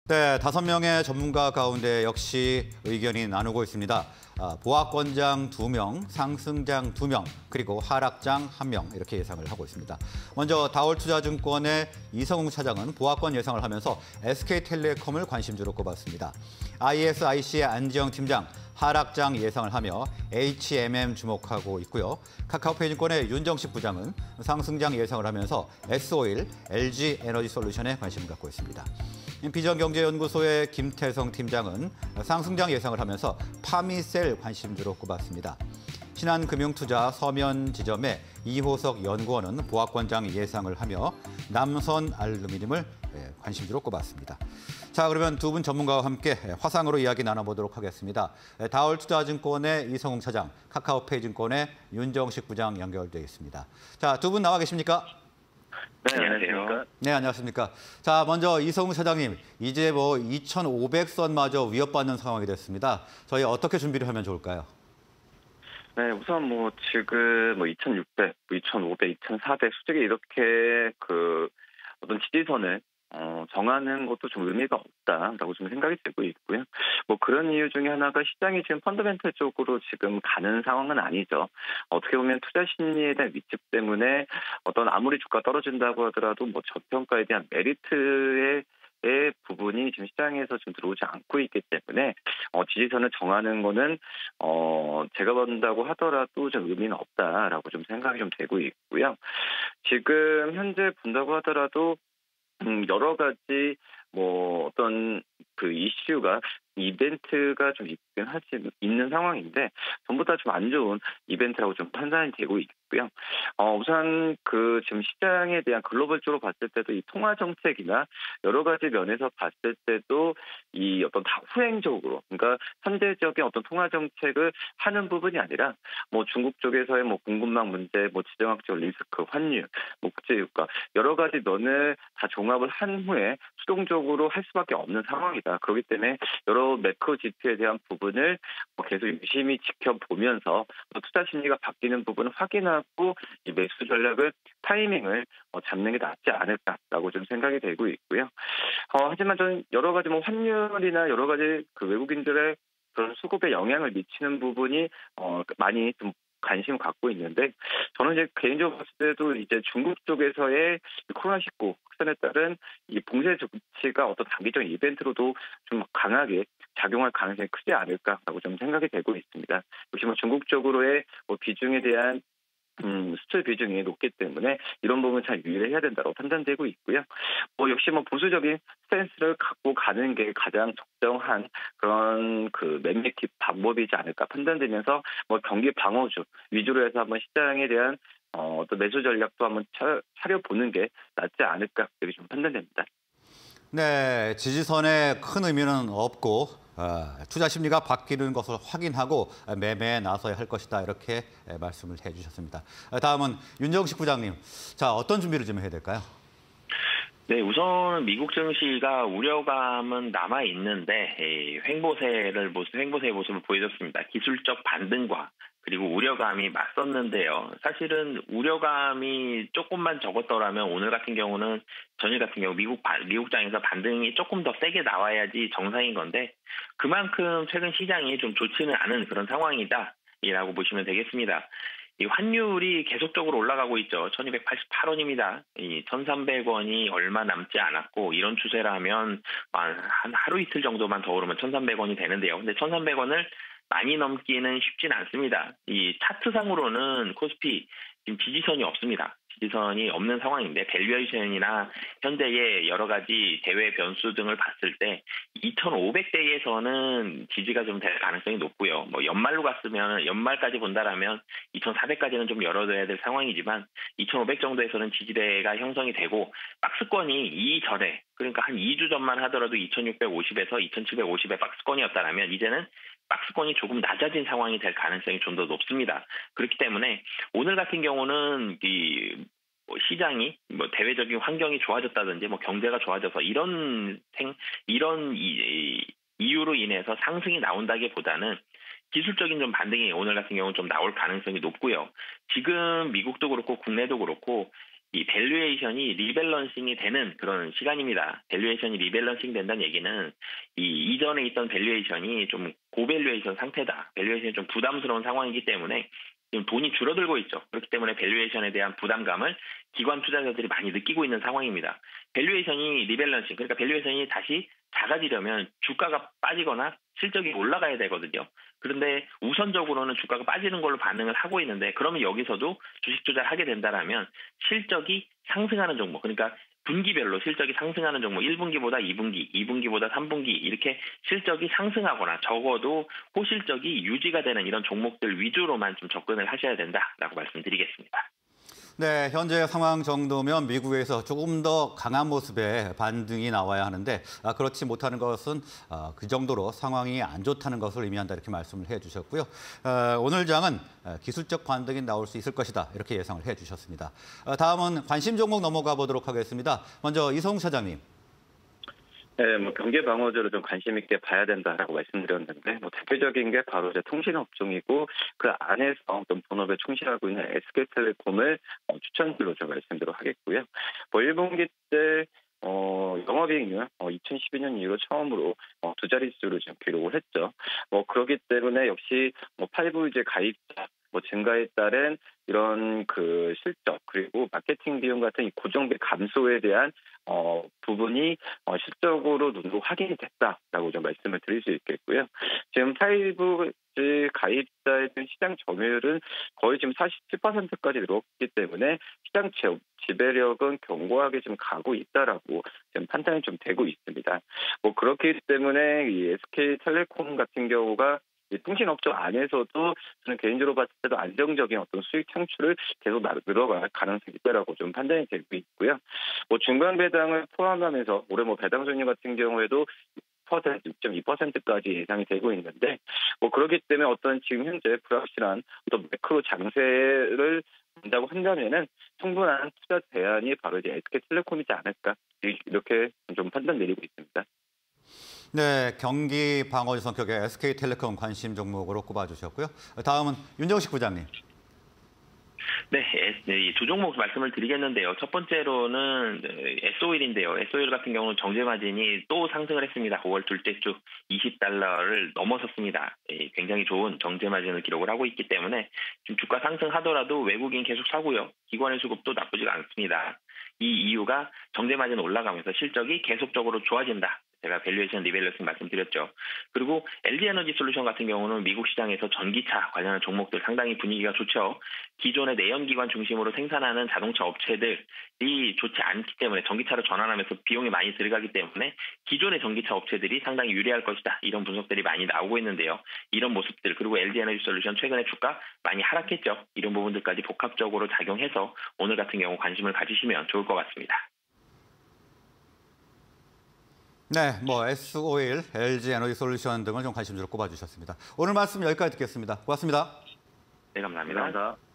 네, 5명의 전문가 가운데 역시 의견이 나누고 있습니다. 보합권장 2명, 상승장 2명, 그리고 하락장 1명 이렇게 예상을 하고 있습니다. 먼저 다올투자증권의 이성웅 차장은 보합권 예상을 하면서 SK텔레콤을 관심주로 꼽았습니다. ISIC의 안지영 팀장, 하락장 예상을 하며 HMM 주목하고 있고요. 카카오페이증권의 윤정식 부장은 상승장 예상을 하면서 S-오일, LG에너지솔루션에 관심을 갖고 있습니다. 비전경제연구소의 김태성 팀장은 상승장 예상을 하면서 파미셀 관심주로 꼽았습니다. 신한금융투자 서면지점의 이호석 연구원은 보합권장 예상을 하며 남선알루미늄을 관심주로 꼽았습니다. 자, 그러면 두 분 전문가와 함께 화상으로 이야기 나눠보도록 하겠습니다. 다올투자증권의 이성웅 차장, 카카오페이증권의 윤정식 부장 연결되어 있습니다. 자, 두 분 나와 계십니까? 네, 안녕하세요. 네, 안녕하십니까. 자, 먼저 이성웅 차장님, 이제 2,500선마저 위협받는 상황이 됐습니다. 저희 어떻게 준비를 하면 좋을까요? 네, 우선 지금 2,600, 2,500, 2,400 솔직히 이렇게 어떤 지지선을 정하는 것도 좀 의미가 없다라고 좀 생각이 되고 있고요. 그런 이유 중에 하나가 시장이 지금 펀더멘털 쪽으로 지금 가는 상황은 아니죠. 어떻게 보면 투자 심리에 대한 위축 때문에 어떤 아무리 주가 떨어진다고 하더라도 저평가에 대한 메리트의 부분이 지금 시장에서 지금 들어오지 않고 있기 때문에 지지선을 정하는 거는 제가 본다고 하더라도 좀 의미는 없다라고 좀 생각이 좀 되고 있고요. 지금 현재 본다고 하더라도 여러 가지 어떤 이슈가 이벤트가 좀 있는 상황인데 전부 다 좀 안 좋은 이벤트라고 좀 판단이 되고 있고요. 우선 지금 시장에 대한 글로벌적으로 봤을 때도 이 통화 정책이나 여러 가지 면에서 봤을 때도 이 어떤 후행적으로, 그러니까 선제적인 어떤 통화 정책을 하는 부분이 아니라 중국 쪽에서의 공급망 문제, 지정학적 리스크, 환율, 국제유가 여러 가지 면을 다 종합을 한 후에 수동적으로 할 수밖에 없는 상황이다. 그렇기 때문에 여러 매크로 지표에 대한 부분을 계속 유심히 지켜보면서 투자 심리가 바뀌는 부분을 확인하고 이 매수 전략을 타이밍을 잡는 게 낫지 않을까라고 좀 생각이 되고 있고요. 하지만 저는 여러 가지 환율이나 여러 가지 외국인들의 그런 수급에 영향을 미치는 부분이 많이 좀 관심을 갖고 있는데 저는 이제 개인적으로 봤을 때도 이제 중국 쪽에서의 코로나19 확산에 따른 이 봉쇄 조치가 어떤 단기적인 이벤트로도 좀 강하게 작용할 가능성이 크지 않을까라고 좀 생각이 되고 있습니다. 역시 중국 쪽으로의 비중에 대한 수출 비중이 높기 때문에 이런 부분 잘 유의를 해야 된다고 판단되고 있고요. 역시 보수적인 스탠스를 갖고 가는 게 가장 적정한 그런 매매킥 방법이지 않을까 판단되면서 경기 방어주 위주로 해서 한번 시장에 대한 어떤 매수 전략도 한번 차려보는 게 낫지 않을까 이렇게 좀 판단됩니다. 네, 지지선에 큰 의미는 없고 투자 심리가 바뀌는 것을 확인하고 매매에 나서야 할 것이다 이렇게 말씀을 해주셨습니다. 다음은 윤정식 부장님, 자 어떤 준비를 좀 해야 될까요? 네, 우선 미국 증시가 우려감은 남아 있는데 횡보세의 모습을 보여줬습니다. 기술적 반등과 그리고 우려감이 맞섰는데요. 사실은 우려감이 조금만 적었더라면 오늘 같은 경우는 전일 같은 경우 미국장에서 반등이 조금 더 세게 나와야지 정상인 건데 그만큼 최근 시장이 좀 좋지는 않은 그런 상황이다라고 보시면 되겠습니다. 이 환율이 계속적으로 올라가고 있죠. 1288원입니다. 이 1300원이 얼마 남지 않았고 이런 추세라면 한 하루 이틀 정도만 더 오르면 1300원이 되는데요. 근데 1300원을 많이 넘기는 쉽진 않습니다. 이 차트상으로는 코스피 지금 지지선이 없습니다. 지지선이 없는 상황인데 밸류에이션이나 현재의 여러 가지 대외 변수 등을 봤을 때 2,500대에서는 지지가 좀 될 가능성이 높고요. 연말로 갔으면 연말까지 본다라면 2,400까지는 좀 열어둬야 될 상황이지만 2,500 정도에서는 지지대가 형성이 되고 박스권이 이전에 그러니까 한 2주 전만 하더라도 2,650에서 2,750의 박스권이었다라면 이제는 박스권이 조금 낮아진 상황이 될 가능성이 좀 더 높습니다. 그렇기 때문에 오늘 같은 경우는 시장이 대외적인 환경이 좋아졌다든지 경제가 좋아져서 이런 이유로 인해서 상승이 나온다기보다는 기술적인 좀 반등이 오늘 같은 경우는 좀 나올 가능성이 높고요. 지금 미국도 그렇고 국내도 그렇고 이 밸류에이션이 리밸런싱이 되는 그런 시간입니다. 밸류에이션이 리밸런싱 된다는 얘기는 이 이전에 있던 밸류에이션이 좀 고밸류에이션 상태다. 밸류에이션이 좀 부담스러운 상황이기 때문에 지금 돈이 줄어들고 있죠. 그렇기 때문에 밸류에이션에 대한 부담감을 기관 투자자들이 많이 느끼고 있는 상황입니다. 밸류에이션이 리밸런싱, 그러니까 밸류에이션이 다시 작아지려면 주가가 빠지거나 실적이 올라가야 되거든요. 그런데 우선적으로는 주가가 빠지는 걸로 반응을 하고 있는데, 그러면 여기서도 주식 투자를 하게 된다라면 실적이 상승하는 종목, 그러니까 분기별로 실적이 상승하는 종목, 1분기보다 2분기, 2분기보다 3분기 이렇게 실적이 상승하거나 적어도 호실적이 유지가 되는 이런 종목들 위주로만 좀 접근을 하셔야 된다라고 말씀드리겠습니다. 네, 현재 상황 정도면 미국에서 조금 더 강한 모습의 반등이 나와야 하는데 그렇지 못하는 것은 그 정도로 상황이 안 좋다는 것을 의미한다 이렇게 말씀을 해주셨고요. 오늘 장은 기술적 반등이 나올 수 있을 것이다 이렇게 예상을 해주셨습니다. 다음은 관심 종목 넘어가 보도록 하겠습니다. 먼저 이성욱 차장님. 네, 경기 방어제로 좀 관심 있게 봐야 된다라고 말씀드렸는데, 대표적인 게 바로 이제 통신 업종이고 그 안에서 어떤 본업에 충실하고 있는 SK텔레콤을 추천주로 좀 말씀드리도록 하겠고요. 1분기 때 영업이익률 2012년 이후로 처음으로 두 자릿수를 지금 기록을 했죠. 그렇기 때문에 역시 5G 가입자 증가에 따른 이런 그 실적, 그리고 마케팅 비용 같은 이 고정비 감소에 대한 부분이 실적으로 눈으로 확인이 됐다라고 좀 말씀을 드릴 수 있겠고요. 지금 5G 가입자에 대한 시장 점유율은 거의 지금 47%까지 늘었기 때문에 시장 지배력은 견고하게 좀 가고 있다라고 지금 판단이 좀 되고 있습니다. 그렇기 때문에 이 SK텔레콤 같은 경우가 이 통신업종 안에서도 저는 개인적으로 봤을 때도 안정적인 어떤 수익 창출을 계속 늘어갈 가능성이 있다라고 좀 판단이 되고 있고요. 중간 배당을 포함하면서 올해 배당 수익률 같은 경우에도 6.2%까지 예상이 되고 있는데 그렇기 때문에 어떤 지금 현재 불확실한 어떤 매크로 장세를 본다고 한다면은 충분한 투자 대안이 바로 이제 SK텔레콤이지 않을까 이렇게 좀 판단 내리고 있습니다. 네, 경기 방어제 성격의 SK텔레콤 관심 종목으로 꼽아주셨고요. 다음은 윤정식 부장님. 네, 이 두 종목 말씀을 드리겠는데요. 첫 번째로는 S-오일인데요. S-오일 같은 경우는 정제 마진이 또 상승을 했습니다. 5월 둘째 주 $20를 넘어섰습니다. 굉장히 좋은 정제 마진을 기록을 하고 있기 때문에 지금 주가 상승하더라도 외국인 계속 사고요. 기관의 수급도 나쁘지가 않습니다. 이 이유가 정제 마진 올라가면서 실적이 계속적으로 좋아진다. 제가 밸류에이션 리밸런싱 말씀드렸죠. 그리고 LG에너지솔루션 같은 경우는 미국 시장에서 전기차 관련한 종목들 상당히 분위기가 좋죠. 기존의 내연기관 중심으로 생산하는 자동차 업체들이 좋지 않기 때문에 전기차로 전환하면서 비용이 많이 들어가기 때문에 기존의 전기차 업체들이 상당히 유리할 것이다. 이런 분석들이 많이 나오고 있는데요. 이런 모습들, 그리고 LG에너지솔루션 최근에 주가 많이 하락했죠. 이런 부분들까지 복합적으로 작용해서 오늘 같은 경우 관심을 가지시면 좋을 것 같습니다. 네, S-오일, LG에너지솔루션 등을 좀 관심주로 꼽아주셨습니다. 오늘 말씀 여기까지 듣겠습니다. 고맙습니다. 네, 감사합니다.